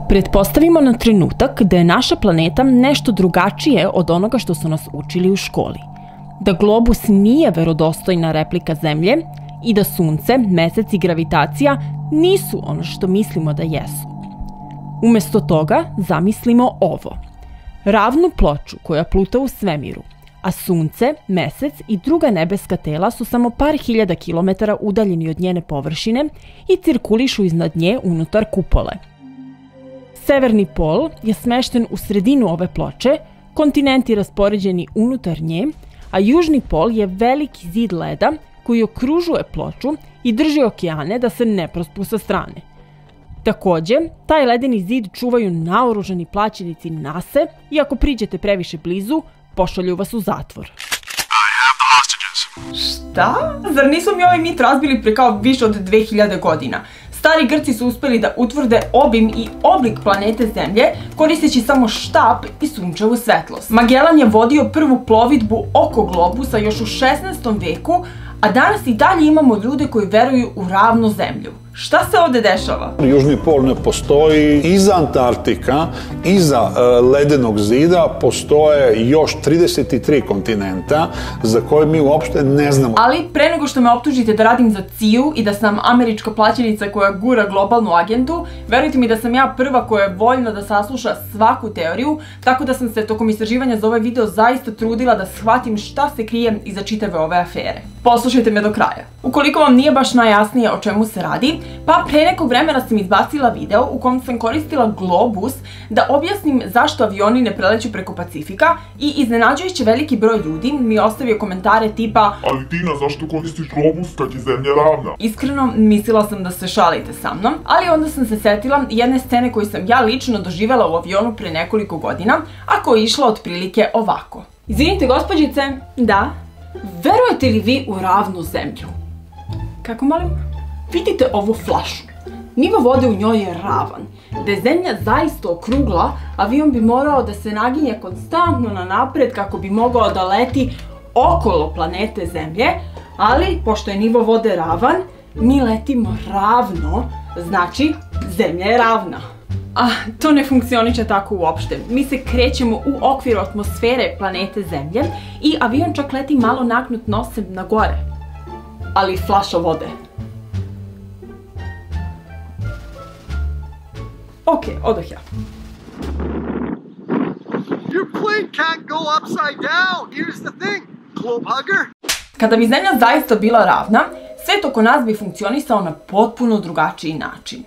Pretpostavimo na trenutak da je naša planeta nešto drugačije od onoga što su nas učili u školi. Da globus nije verodostojna replika Zemlje i da Sunce, Mesec i gravitacija nisu ono što mislimo da jesu. Umesto toga zamislimo ovo. Ravnu ploču koja pluta u svemiru, a Sunce, Mesec i druga nebeska tela su samo par hiljada kilometara udaljeni od njene površine i cirkulišu iznad nje unutar kupole. Severni pol je smešten u sredinu ove ploče, kontinenti raspoređeni unutar nje, a južni pol je veliki zid leda koji okružuje ploču i drži okeane da se ne prospu sa strane. Takođe, taj ledeni zid čuvaju naoružani plaćenici NASA i ako priđete previše blizu, pošalju vas u zatvor. Šta? Zar nisu mi ovaj mit razbili pre kao više od 2000 godina? Stari Grci su uspeli da utvrde obim i oblik planete Zemlje koristeći samo štap i sunčevu svetlost. Magellan je vodio prvu plovidbu oko globusa još u 16. veku, a danas i dalje imamo ljude koji veruju u ravnu Zemlju. Šta se ovde dešava? Južni pol ne postoji, iza Antarktika, iza ledenog zida postoje još 33 kontinenta za koje mi uopšte ne znamo. Ali pre nego što me optužite da radim za CIA i da sam američka plaćenica koja gura globalnu agentu, verujte mi da sam ja prva koja je voljna da sasluša svaku teoriju, tako da sam se tokom istraživanja za ovaj video zaista trudila da shvatim šta se krije iza čitave ove afere. Poslušajte me do kraja. Ukoliko vam nije baš najjasnije o čemu se radi, pa pre nekog vremena sam izbacila video u kom sam koristila globus da objasnim zašto avioni ne preleću preko Pacifika i iznenađujuće veliki broj ljudi mi ostavio komentare tipa Ali Tina, zašto koristiš globus kad je Zemlja ravna? Iskreno, mislila sam da se šalite sa mnom, ali onda sam se setila jedne scene koju sam ja lično doživela u avionu pre nekoliko godina, a koja je išla otprilike ovako. Izvinite, gospođice, da? Verujete li vi u ravnu Zemlju? Kako molim? Vidite ovu flašu. Nivo vode u njoj je ravan. Da je Zemlja zaista okrugla, avion bi morao da se naginje konstantno na napred kako bi mogao da leti okolo planete Zemlje, ali pošto je nivo vode ravan, mi letimo ravno, znači Zemlja je ravna. To ne funkcioniše tako uopšte. Mi se krećemo u okviru atmosfere planete Zemlje i avion čak leti malo nagnut nosem na gore. Ali flaša vode. Ok, odoh ja. Your plane can't go upside down. Here's the thing, globe hugger. Kada bi Zemlja zaista bila ravna, svet oko nas bi funkcionisao na potpuno drugačiji način.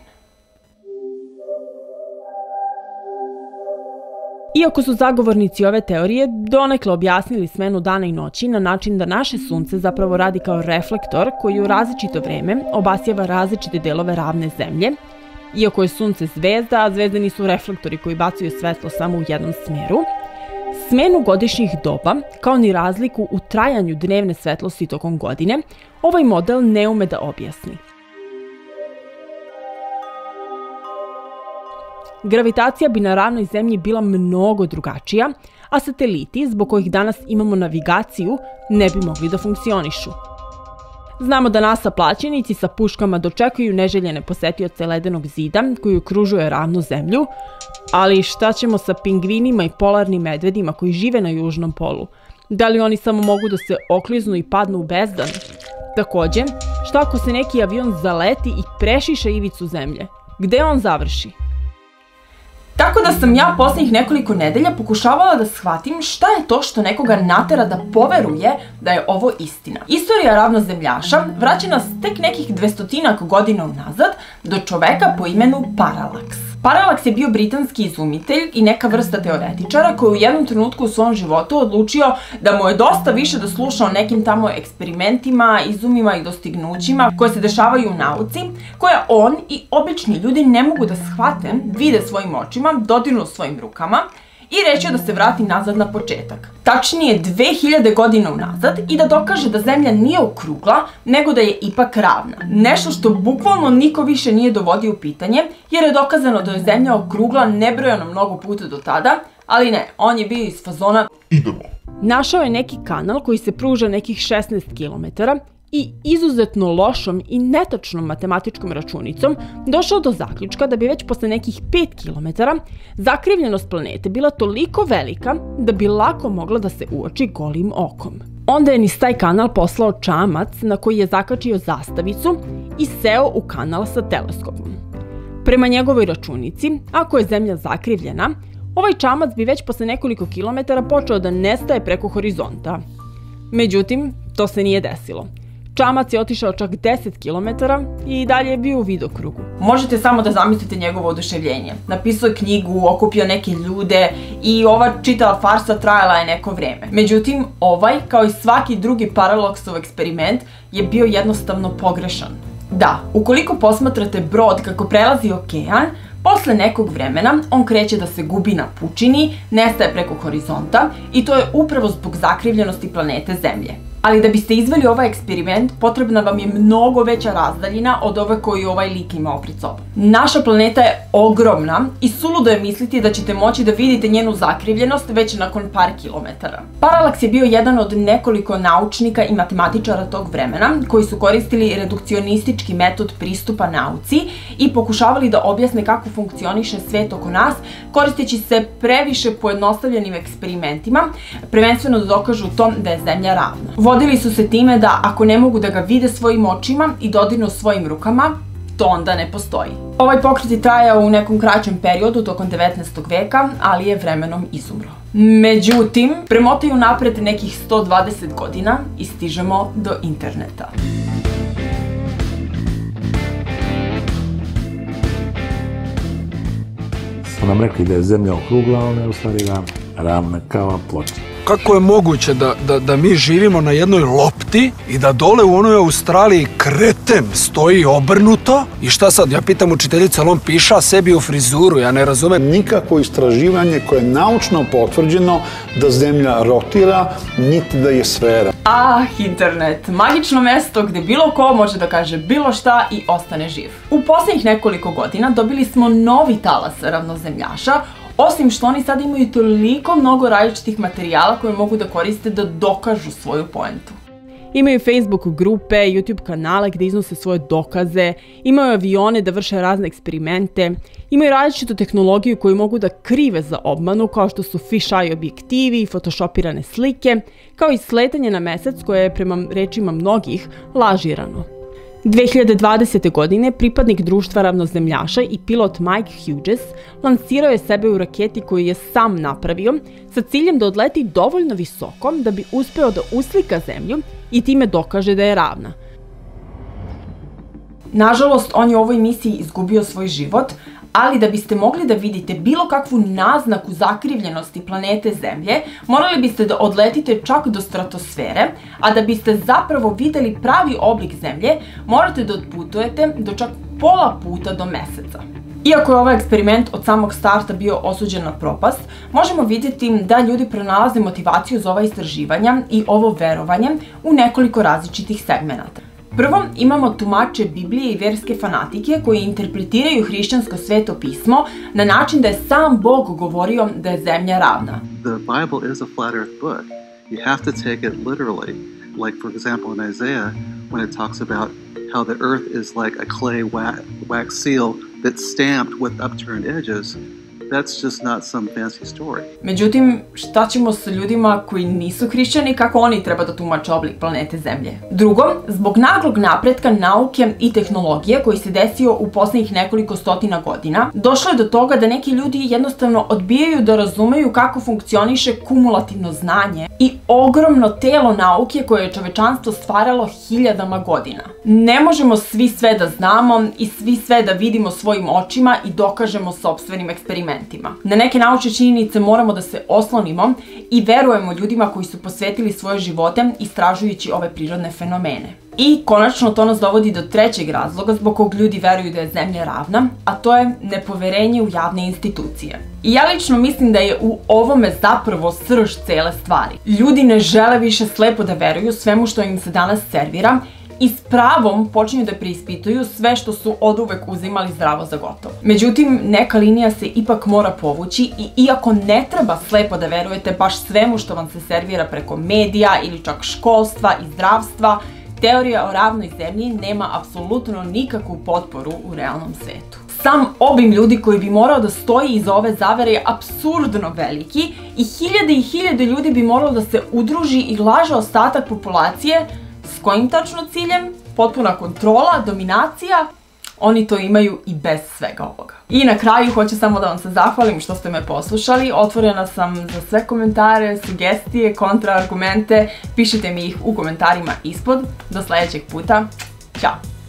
Iako su zagovornici ove teorije donekle objasnili smenu dana i noći na način da naše Sunce zapravo radi kao reflektor koji u različito vreme obasjava različite delove ravne Zemlje, iako je Sunce zvezda, a zvezde nisu reflektori koji bacaju svetlo samo u jednom smeru, smenu godišnjih doba, kao ni razliku u trajanju dnevne svetlosti tokom godine, ovaj model ne ume da objasni. Gravitacija bi na ravnoj Zemlji bila mnogo drugačija, a sateliti, zbog kojih danas imamo navigaciju, ne bi mogli da funkcionišu. Znamo da NASA plaćenici sa puškama dočekuju neželjene posetioce ledenog zida koji okružuje ravnu Zemlju, ali šta ćemo sa pingvinima i polarnim medvedima koji žive na južnom polu? Da li oni samo mogu da se okliznu i padnu u bezdan? Takođe, šta ako se neki avion zaleti i prešiša ivicu Zemlje? Gde on završi? Tako da sam ja poslednjih nekoliko nedelja pokušavala da shvatim šta je to što nekoga natera da poveruje da je ovo istina. Istorija ravnozemljaša vraća nas tek nekih 200 godina unazad do čoveka po imenu Paralaks. Paralaks je bio britanski izumitelj i neka vrsta teoretičara koji u jednom trenutku u svom životu odlučio da mu je dosta više da sluša o nekim tamo eksperimentima, izumima i dostignućima koje se dešavaju u nauci, koja on i obični ljudi ne mogu da shvate, vide svojim očima, dodirnu svojim rukama i rečio da se vrati nazad na početak. Tačnije 2000 godina unazad i da dokaže da Zemlja nije okrugla, nego da je ipak ravna. Nešto što bukvalno niko više nije dovodio u pitanje, jer je dokazano da je Zemlja okrugla nebrojano mnogo puta do tada, ali ne, on je bio iz fazona idemo. Našao je neki kanal koji se pruža nekih 16 km i izuzetno lošom i netačnom matematičkom računicom došao do zaključka da bi već posle nekih 5 km zakrivljenost planete bila toliko velika da bi lako mogla da se uoči golim okom. Onda je niz taj kanal poslao čamac na koji je zakačio zastavicu i seo u kanal sa teleskopom. Prema njegovoj računici, ako je Zemlja zakrivljena, ovaj čamac bi već posle nekoliko kilometara počeo da nestaje preko horizonta. Međutim, to se nije desilo. Čamac je otišao čak 10 km i dalje je bio u vidokrugu. Možete samo da zamislite njegovo oduševljenje. Napisao je knjigu, okupio neke ljude i ova čitava farsa trajala je neko vreme. Međutim, ovaj, kao i svaki drugi Parallaxov eksperiment, je bio jednostavno pogrešan. Da, ukoliko posmatrate brod kako prelazi okean, posle nekog vremena on kreće da se gubi na pučini, nestaje preko horizonta i to je upravo zbog zakrivljenosti planete Zemlje. Ali da biste izveli ovaj eksperiment, potrebna vam je mnogo veća razdaljina od ove koju ovaj lik imao pred sobom. Naša planeta je ogromna i suludo je misliti da ćete moći da vidite njenu zakrivljenost već nakon par kilometara. Parallax je bio jedan od nekoliko naučnika i matematičara tog vremena koji su koristili redukcionistički metod pristupa nauci i pokušavali da objasne kako funkcioniše svet oko nas, koristeći se previše pojednostavljenim eksperimentima, prvenstveno da dokažu to da je Zemlja ravna. Vodili su se time da ako ne mogu da ga vide svojim očima i dodirnu svojim rukama, to onda ne postoji. Ovaj pokret je trajao u nekom kraćem periodu tokom 19. veka, ali je vremenom izumro. Međutim, premotaju napred nekih 120 godina i stižemo do interneta. Su nam rekli da je Zemlja okrugla, a ona je u stvari ravna kao ploča. Kako je moguće da mi živimo na jednoj lopti i da dole u onoj Australiji kreten stoji obrnuto? I šta sad? Ja pitam učiteljica, ali on piša sebi u frizuru, ja ne razumem. Nikakvo istraživanje koje je naučno potvrđeno da Zemlja rotira, niti da je sfera. Internet. Magično mesto gde bilo ko može da kaže bilo šta i ostane živ. U poslednjih nekoliko godina dobili smo novi talas ravnozemljaša, osim što oni sad imaju toliko mnogo različitih materijala koje mogu da koriste da dokažu svoju poentu. Imaju Facebook grupe, YouTube kanale gde iznose svoje dokaze, imaju avione da vrše razne eksperimente, imaju različitu tehnologiju koju mogu da krive za obmanu, kao što su fisheye objektivi i photoshopirane slike, kao i sletanje na mesec koje je, prema rečima mnogih, lažirano. 2020. godine pripadnik društva ravnozemljaša i pilot Mike Hughes lansirao je sebe u raketi koju je sam napravio sa ciljem da odleti dovoljno visoko da bi uspeo da uslika Zemlju i time dokaže da je ravna. Nažalost, on je u ovoj misiji izgubio svoj život, ali da biste mogli da vidite bilo kakvu naznaku zakrivljenosti planete Zemlje, morali biste da odletite čak do stratosfere, a da biste zapravo videli pravi oblik Zemlje, morate da odputujete do čak pola puta do Meseca. Iako je ovaj eksperiment od samog starta bio osuđen na propast, možemo vidjeti da ljudi pronalaze motivaciju za ova istraživanja i ovo verovanje u nekoliko različitih segmenata. Prvo, imamo tumače Biblije i verske fanatike koji interpretiraju hrišćansko sveto pismo na način da je sam Bog govorio da je Zemlja ravna. The Bible is a flat earth book. You have to take it literally. Like, for example, in Isaiah, when it talks about how the earth is like a clay wax seal that's stamped with upturned edges. That's just not some fancy story. Međutim, šta ćemo sa ljudima koji nisu hrišćani, kako oni treba da tumače oblik planete Zemlje? Drugo, zbog naglog napretka nauke i tehnologije koji se desio u poslednjih nekoliko stotina godina, došlo je do toga da neki ljudi jednostavno odbijaju da razumeju kako funkcioniše kumulativno znanje i ogromno telo nauke koje je čovečanstvo stvaralo hiljadama godina. Ne možemo svi sve da znamo i svi sve da vidimo svojim očima i dokažemo sopstvenim eksperimentima. Na neke naučne činjenice moramo da se oslonimo i verujemo ljudima koji su posvetili svoje živote istražujući ove prirodne fenomene. I konačno to nas dovodi do trećeg razloga zbog kog ljudi veruju da je Zemlja ravna, a to je nepoverenje u javne institucije. I ja lično mislim da je u ovome zapravo srž cele stvari. Ljudi ne žele više slepo da veruju svemu što im se danas servira i s pravom počinju da preispituju sve što su oduvek uzimali zdravo za gotovo. Međutim, neka linija se ipak mora povući i iako ne treba slepo da verujete baš svemu što vam se servira preko medija ili čak školstva i zdravstva, teorija o ravnoj zemlji nema apsolutno nikakvu potporu u realnom svetu. Sam obim ljudi koji bi morao da stoji iza ove zavere je apsurdno veliki i hiljade ljudi bi moralo da se udruži i laže ostatak populacije. S kojim tačno ciljem? Potpuna kontrola, dominacija. Oni to imaju i bez svega ovoga. I na kraju hoću samo da vam se zahvalim što ste me poslušali. Otvorena sam za sve komentare, sugestije, kontraargumente. Pišite mi ih u komentarima ispod. Do sljedećeg puta. Ćao!